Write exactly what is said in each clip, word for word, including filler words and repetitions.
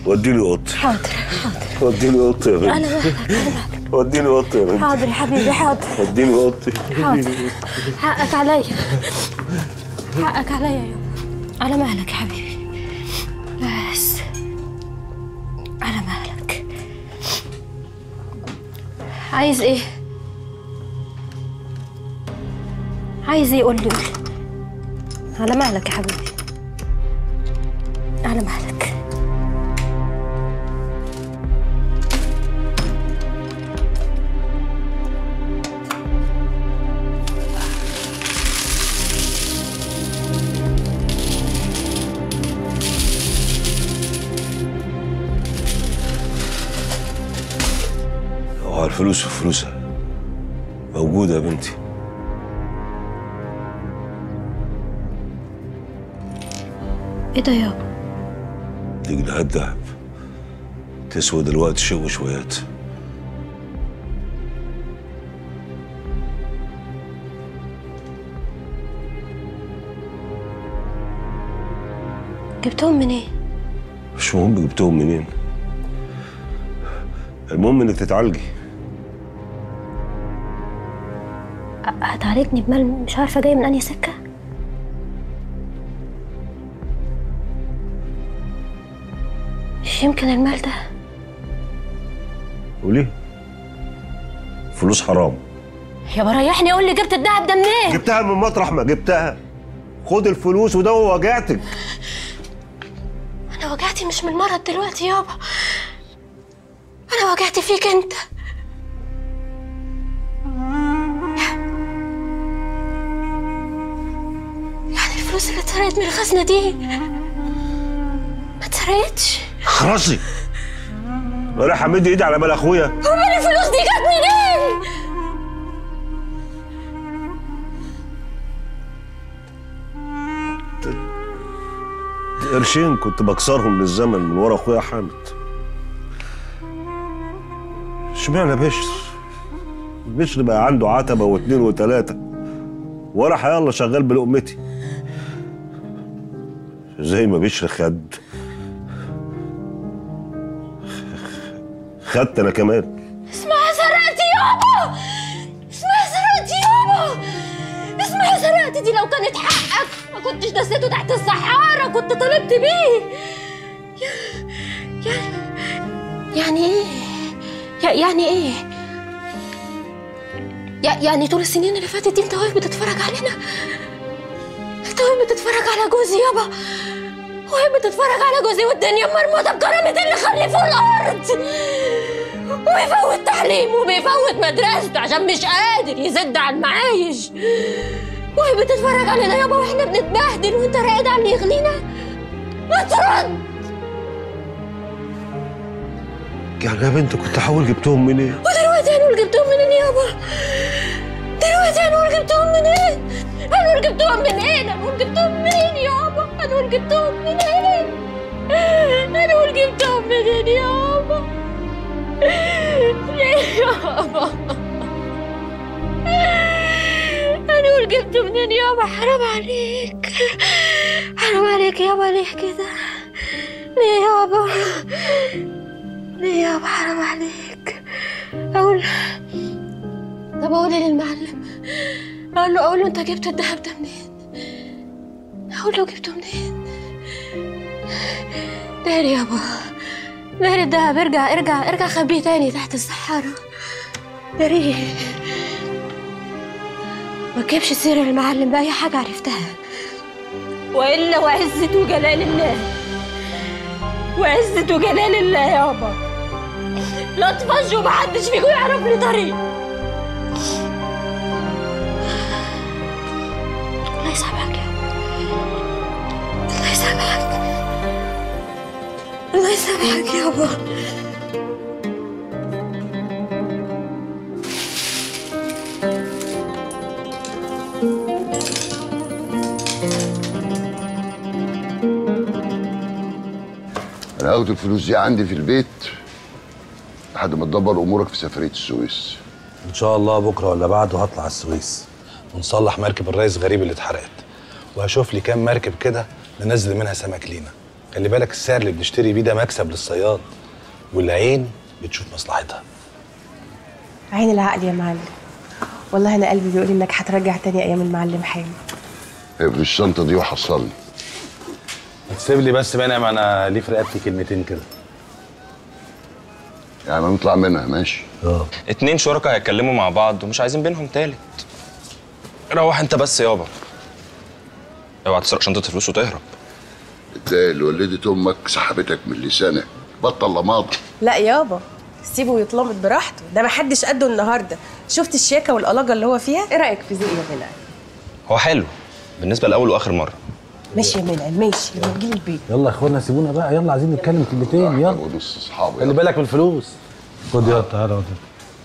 وديني اوضتي. حاضر حاضر. وديني اوضتي يا بنتي. انا مالك انا مالك. وديني اوضتي يا بنتي. حاضر يا حبيبي حاضر. وديني اوضتي. حاضر. حقك عليا. حقك عليا يا يابا. على مهلك يا حبيبي. بس على مهلك. عايز ايه؟ عايز ايه؟ قول لي قول لي. على مهلك يا حبيبي. على مهلك. اوعى الفلوس وفلوسها موجودة يا بنتي. ايه ده يابا؟ دي جنيهات دهب تسوى دلوقتي شيء وشويات. جبتهم منين؟ إيه؟ مش مهم جبتهم منين، المهم انك تتعالجي. هتعالجني بمال مش عارفه جاي من انهي سكه؟ مش يمكن المال ده. وليه؟ فلوس حرام. يابا ريحني، قول لي جبت الدهب ده منين؟ جبتها من مطرح ما جبتها. خد الفلوس ودوي وجعتك. انا وجعتي مش من مرض دلوقتي يابا، انا وجعتي فيك انت. يعني الفلوس اللي اتسرقت من الخزنه دي ما اتسرقتش؟ خرسي. انا رايح امد ايدي على مال اخويا. امال الفلوس دي جت منين؟ قرشين كنت بكسرهم للزمن من ورا اخويا حامد. اشمعنى بشر؟ بشر بقى عنده عتبه واثنين وثلاثه وانا حيالله شغال بلقمتي. زي ما بشر خد خدت انا كمان. اسمها سرقتي يابا، اسمها سرقتي يابا، اسمها سرقتي. دي لو كانت حقك ما كنتش دسيته تحت الصحارى، كنت طلبت بيه. يعني يعني ايه؟ يعني ايه؟ يعني طول السنين اللي فاتت دي انت واقف بتتفرج علينا؟ انت واقف بتتفرج على جوزي يابا، واقف بتتفرج على جوزي والدنيا مرموطه بكرامه اللي خلفه الارض، وبيفوت تعليمه وبيفوت مدرسته عشان مش قادر يسد على المعايش. واقف بتتفرج علينا يابا واحنا بنتبهدل وانت راقد على اللي يغلينا؟ ما ترد. يعني يا بنت كنت هحاول جبتهم منين؟ ودلوقتي هنقول جبتهم منين يابا؟ دلوقتي هنقول جبتهم منين؟ هنقول جبتهم منين؟ هنقول جبتهم منين يابا؟ هنقول جبتهم منين؟ هنقول جبتهم منين يابا؟ يابا هنقول جبته منين يابا؟ حرام عليك، حرام عليك يابا. ليه كده؟ ليه يابا؟ ليه يابا؟ حرام عليك. اقول طب اقول للمعلم، اقول له اقول له انت جبت الذهب ده منين؟ اقول له جبته منين؟ داري يابا، داري الذهب. ارجع ارجع ارجع خبيه تاني تحت الصحارى. داري ما تجيبش سير المعلم بأي حاجة عرفتها، وإلا وعزة وجلال الله، وعزة وجلال الله يابا لا تفش ومحدش فيكم يعرف لي طريق. الله يسامحك يابا، الله يسامحك، الله يسامحك يابا. انا هاخد الفلوس دي عندي في البيت لحد ما تدبر امورك في سفريه السويس. ان شاء الله بكره ولا بعده هطلع السويس ونصلح مركب الريس غريب اللي اتحرقت، وهشوف لي كام مركب كده ننزل منها سمك لينا. خلي بالك السعر اللي بنشتري بيه ده مكسب للصياد، والعين بتشوف مصلحتها. عين العقل يا معلم. والله انا قلبي بيقول انك هترجع تاني ايام المعلم حامد. اقفل الشنطه دي وحصلني. تسيب لي بس منعم، انا ليه في رقبتي كلمتين كده. يعني نطلع منها ماشي. اه اتنين شركاء هيتكلموا مع بعض ومش عايزين بينهم تالت. روح انت بس يابا، اوعى تسرق شنطة الفلوس وتهرب. انت اللي ولدت امك سحبتك من لسانك، بطل لماضي. لا يابا، سيبه يتلمط براحته، ده ما حدش قده النهارده. شفت الشياكه والقلاجه اللي هو فيها؟ ايه رايك في ذوقي يا منعم؟ هو حلو بالنسبة لأول وآخر مرة. ماشي يا منعم ماشي، لما تجيلي البيت. يلا يا اخوانا سيبونا بقى، يلا عايزين نتكلم كلمتين. يلا ونص اصحابي. خلي بالك من الفلوس. خد يلا تعالى اقعد.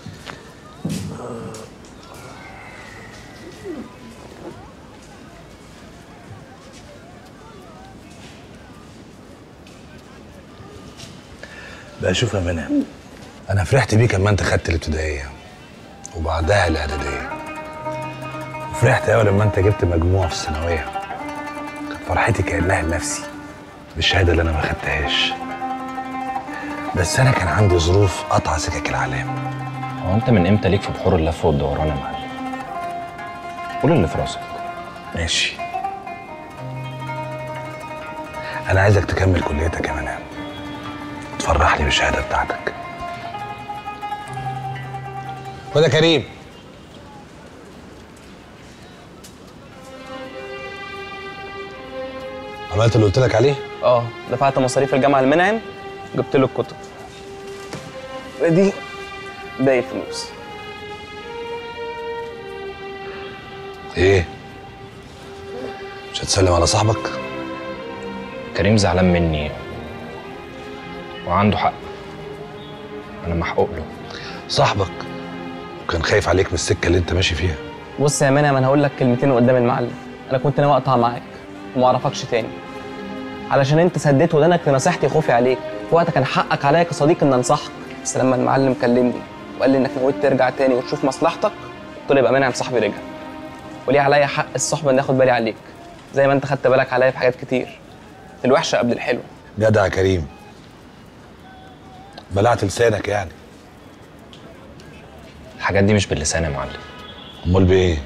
بقى شوف يا منعم، انا فرحت بيك اما انت خدت الابتدائيه وبعدها الاعداديه، وفرحت قوي لما انت جبت مجموعه في الثانويه. كانت فرحتي كانها لنفسي بالشهاده اللي انا ما خدتهاش. بس انا كان عندي ظروف قطع سكك العلام. هو انت من امتى ليك في بحور اللف والدوران يا معلم؟ قول اللي في راسك. ماشي، انا عايزك تكمل كليتك يا منعم، تفرحني بالشهاده بتاعتك. خد يا كريم. عملت اللي قلت لك عليه؟ اه، دفعت مصاريف الجامعه المنعم، جبت له الكتب. ودي باقي فلوس. ايه؟ مش هتسلم على صاحبك؟ كريم زعلان مني وعنده حق، انا محقوق له. صاحبك وكان خايف عليك من السكه اللي انت ماشي فيها. بص يا منعم، انا هقول لك كلمتين قدام المعلم. انا كنت ناوي اقطع معاك وما اعرفكش تاني، علشان انت سديت ودانك لنصيحتي خوفي عليك. في وقت كان حقك عليا كصديق ان انصحك، بس لما المعلم كلمني وقال لي انك نويت ترجع تاني وتشوف مصلحتك، قلت له يبقى منعم صاحبي رجع، وليه عليا حق الصحبه اني اخد بالي عليك زي ما انت خدت بالك عليا في حاجات كتير. الوحشه قبل الحلوه. جدع يا كريم، بلعت لسانك يعني. الحاجات دي مش باللسان يا معلم. امال بايه؟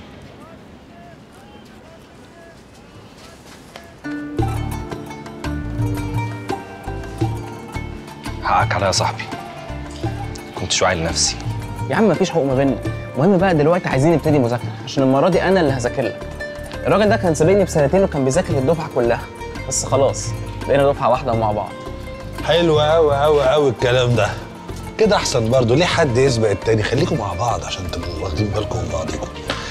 حقك عليا يا صاحبي، كنتش واعي لنفسي. يا عم مفيش حقوق ما بيننا. المهم بقى دلوقتي عايزين نبتدي مذاكره، عشان المره دي انا اللي هذاكر لك. الراجل ده كان سابقني بسنتين وكان بيذاكر الدفعه كلها، بس خلاص بقينا دفعه واحده مع بعض. حلو قوي قوي قوي الكلام ده. كده احسن برضه، ليه حد يسبق التاني؟ خليكم مع بعض عشان تبقوا واخدين بالكم من بعضكم.